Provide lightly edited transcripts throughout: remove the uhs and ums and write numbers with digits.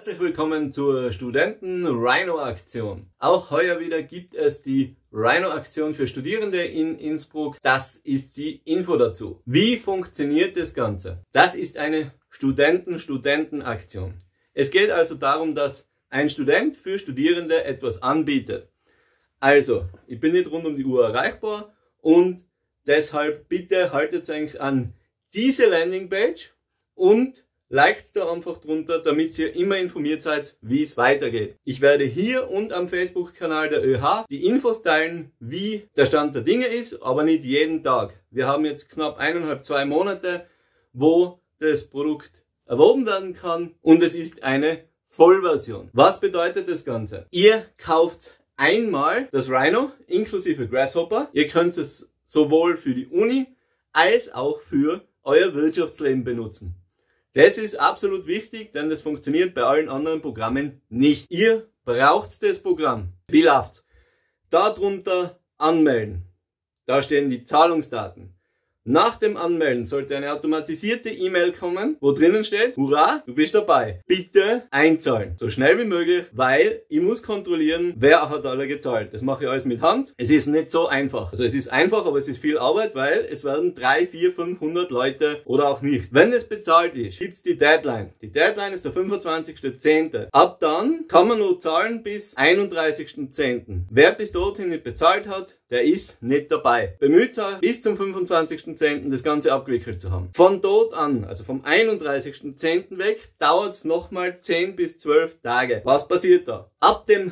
Herzlich willkommen zur Studenten-Rhino-Aktion. Auch heuer wieder gibt es die Rhino-Aktion für Studierende in Innsbruck. Das ist die Info dazu. Wie funktioniert das Ganze? Das ist eine Studenten-Aktion. Es geht also darum, dass ein Student für Studierende etwas anbietet. Also, ich bin nicht rund um die Uhr erreichbar und deshalb bitte haltet euch an diese Landingpage und liked da einfach drunter, damit ihr immer informiert seid, wie es weitergeht. Ich werde hier und am Facebook-Kanal der ÖH die Infos teilen, wie der Stand der Dinge ist, aber nicht jeden Tag. Wir haben jetzt knapp 2 Monate, wo das Produkt erworben werden kann und es ist eine Vollversion. Was bedeutet das Ganze? Ihr kauft einmal das Rhino inklusive Grasshopper. Ihr könnt es sowohl für die Uni als auch für euer Wirtschaftsleben benutzen. Das ist absolut wichtig, denn das funktioniert bei allen anderen Programmen nicht. Ihr braucht das Programm. Wie läuft's? Darunter anmelden. Da stehen die Zahlungsdaten. Nach dem Anmelden sollte eine automatisierte E-Mail kommen, wo drinnen steht: Hurra, du bist dabei. Bitte einzahlen. So schnell wie möglich, weil ich muss kontrollieren, wer hat alle gezahlt. Das mache ich alles mit Hand. Es ist nicht so einfach. Also es ist einfach, aber es ist viel Arbeit, weil es werden 300, 400, 500 Leute oder auch nicht. Wenn es bezahlt ist, gibt's die Deadline. Die Deadline ist der 25.10. Ab dann kann man nur zahlen bis 31.10. Wer bis dorthin nicht bezahlt hat, der ist nicht dabei. Bemüht euch, bis zum 25.10. das Ganze abgewickelt zu haben. Von dort an, also vom 31.10. weg, dauert es nochmal 10 bis 12 Tage. Was passiert da? Ab dem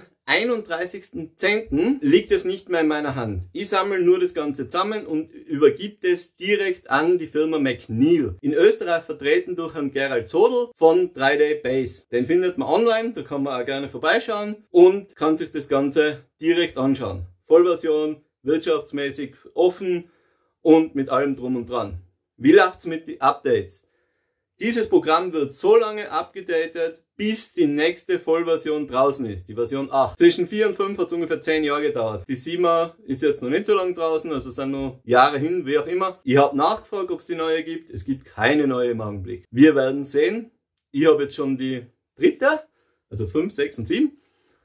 31.10. liegt es nicht mehr in meiner Hand. Ich sammle nur das Ganze zusammen und übergebe es direkt an die Firma McNeil. In Österreich vertreten durch Herrn Gerald Zodl von 3D Base. Den findet man online, da kann man auch gerne vorbeischauen und kann sich das Ganze direkt anschauen. Vollversion, wirtschaftsmäßig offen und mit allem drum und dran. Wie läuft's mit den Updates? Dieses Programm wird so lange abgedatet, bis die nächste Vollversion draußen ist, die Version 8. Zwischen 4 und 5 hat es ungefähr 10 Jahre gedauert. Die 7er ist jetzt noch nicht so lange draußen, also sind noch Jahre hin, wie auch immer. Ich habe nachgefragt, ob es die neue gibt. Es gibt keine neue im Augenblick. Wir werden sehen. Ich habe jetzt schon die 3., also 5, 6 und 7.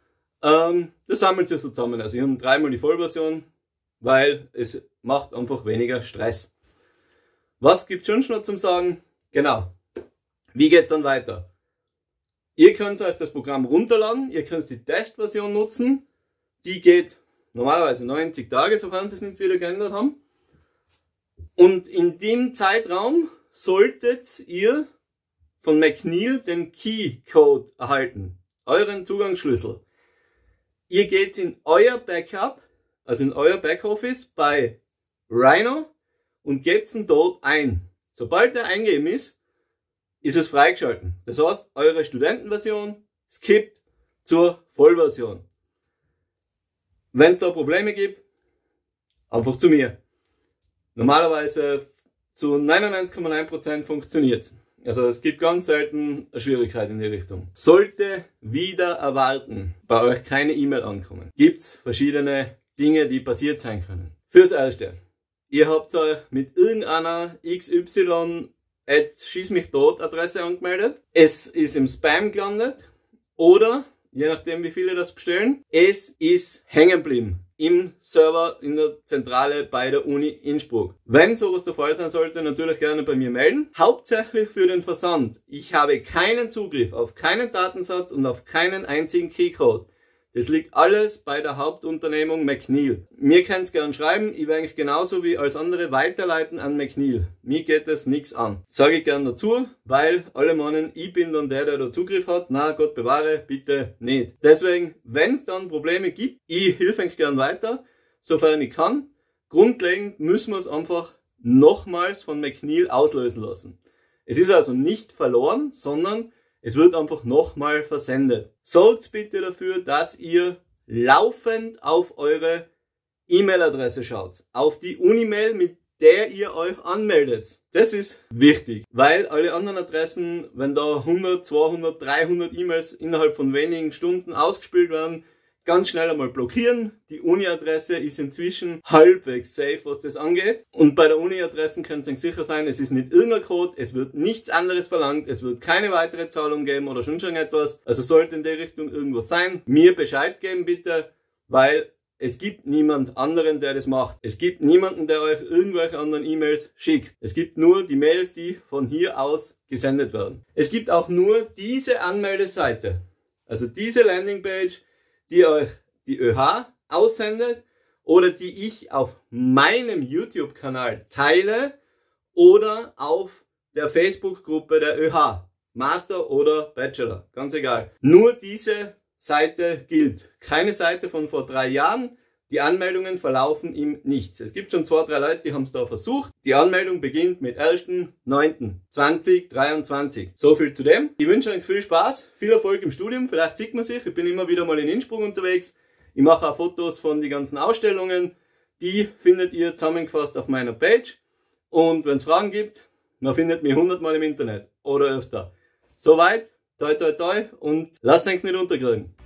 Das sammelt sich so zusammen. Also ich habe 3-mal die Vollversion, weil es macht einfach weniger Stress. Was gibt's schon noch zum Sagen? Genau. Wie geht's dann weiter? Ihr könnt euch das Programm runterladen, ihr könnt die Testversion nutzen. Die geht normalerweise 90 Tage, sofern sie es nicht wieder geändert haben. Und in dem Zeitraum solltet ihr von McNeil den Key-Code erhalten. Euren Zugangsschlüssel. Ihr geht in euer Backup, also in euer Backoffice bei Rhino und gebt ihn dort ein. Sobald er eingegeben ist, ist es freigeschalten. Das heißt, eure Studentenversion skippt zur Vollversion. Wenn es da Probleme gibt, einfach zu mir. Normalerweise zu 99,9% funktioniert es. Also es gibt ganz selten eine Schwierigkeit in die Richtung. Sollte wieder erwarten bei euch keine E-Mail ankommen, gibt's verschiedene Dinge, die passiert sein können. Fürs Erste, ihr habt euch mit irgendeiner XY@schießmichtot-Adresse angemeldet. Es ist im Spam gelandet oder, je nachdem wie viele das bestellen, es ist hängen geblieben im Server in der Zentrale bei der Uni Innsbruck. Wenn sowas der Fall sein sollte, natürlich gerne bei mir melden. Hauptsächlich für den Versand. Ich habe keinen Zugriff auf keinen Datensatz und auf keinen einzigen Keycode. Das liegt alles bei der Hauptunternehmung McNeil. Mir könnt es gerne schreiben, ich werde eigentlich genauso wie als andere weiterleiten an McNeil. Mir geht das nichts an. Sage ich gerne dazu, weil alle meinen, ich bin dann der da Zugriff hat. Na, Gott bewahre, bitte nicht. Deswegen, wenn es dann Probleme gibt, ich helfe euch gern weiter, sofern ich kann. Grundlegend müssen wir es einfach nochmals von McNeil auslösen lassen. Es ist also nicht verloren, sondern es wird einfach nochmal versendet. Sorgt bitte dafür, dass ihr laufend auf eure E-Mail-Adresse schaut. Auf die Unimail, mit der ihr euch anmeldet. Das ist wichtig, weil alle anderen Adressen, wenn da 100, 200, 300 E-Mails innerhalb von wenigen Stunden ausgespielt werden, ganz schnell einmal blockieren. Die Uni-Adresse ist inzwischen halbwegs safe, was das angeht. Und bei der Uni-Adressen könnt ihr sicher sein, es ist nicht irgendein Code, es wird nichts anderes verlangt, es wird keine weitere Zahlung geben oder schon etwas. Also sollte in der Richtung irgendwas sein, mir Bescheid geben bitte, weil es gibt niemand anderen, der das macht. Es gibt niemanden, der euch irgendwelche anderen E-Mails schickt. Es gibt nur die Mails, die von hier aus gesendet werden. Es gibt auch nur diese Anmeldeseite, also diese Landingpage, die euch die ÖH aussendet oder die ich auf meinem YouTube-Kanal teile oder auf der Facebook-Gruppe der ÖH. Master oder Bachelor, ganz egal. Nur diese Seite gilt. Keine Seite von vor 3 Jahren. Die Anmeldungen verlaufen im Nichts. Es gibt schon 2, 3 Leute, die haben es da versucht. Die Anmeldung beginnt mit 1.9.2023. So viel zu dem. Ich wünsche euch viel Spaß, viel Erfolg im Studium. Vielleicht sieht man sich. Ich bin immer wieder mal in Innsbruck unterwegs. Ich mache auch Fotos von den ganzen Ausstellungen. Die findet ihr zusammengefasst auf meiner Page. Und wenn es Fragen gibt, man findet mich 100-mal im Internet oder öfter. Soweit. Toi toi toi und lasst euch nicht unterkriegen.